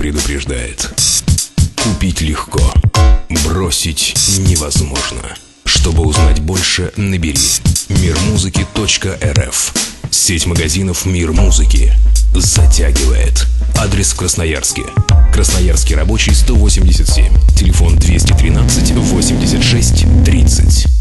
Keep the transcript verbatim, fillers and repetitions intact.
предупреждает: купить легко, бросить невозможно. Чтобы узнать больше, набери мир музыки точка эр эф. Сеть магазинов «Мир музыки» затягивает. Адрес в Красноярске. Красноярский рабочий, сто восемьдесят семь. Телефон двести тринадцать восемьдесят шесть тридцать.